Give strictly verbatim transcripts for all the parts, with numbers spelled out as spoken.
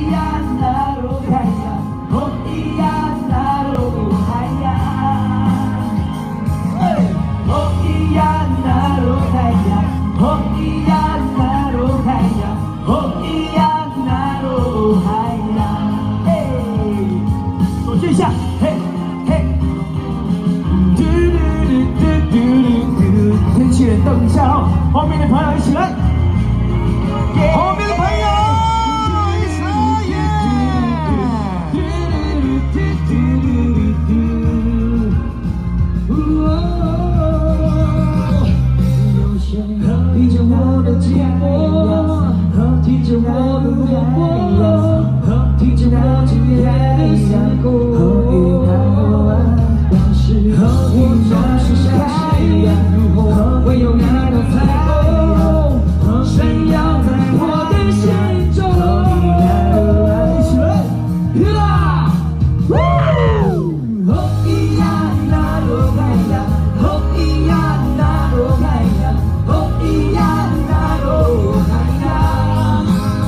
等一下哦，后面的朋友一起来，后面的朋友一起来耶！听见我的寂寞，听见我的落寞，听见我今夜的思过。当时我总是相信。 唯有你能猜透，闪耀在我的心中。一起来，去啦！哦咿呀那罗开呀，哦咿呀那罗开呀，哦咿呀那罗开呀，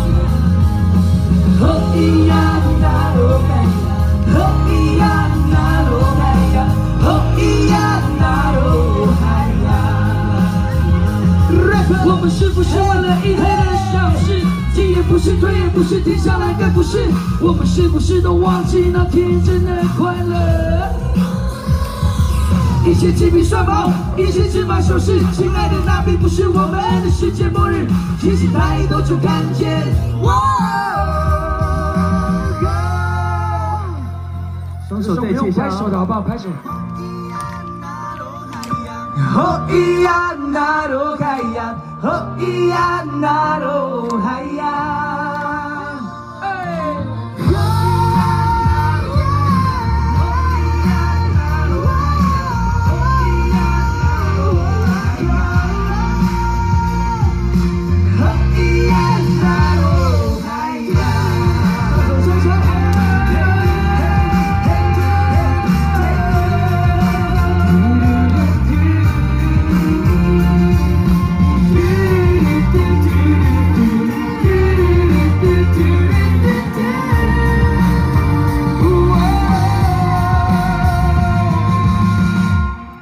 哦咿呀那罗开呀，哦咿呀那罗开呀，哦咿呀那罗开呀。 我们是不是为了一黑的小事，进也不是，退也不是，停下来更不是？我们是不是都忘记那天真的快乐？一切鸡皮蒜毛，一切芝麻小事，亲爱的，那并不是我们的世界末日。其实抬头就看见，双手再借一下，拍手的好不好？拍手。 哦咿呀那罗开呀，哦咿呀那罗开呀。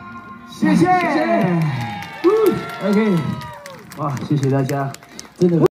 谢谢，谢谢 ，OK， 哇，谢谢大家，真的。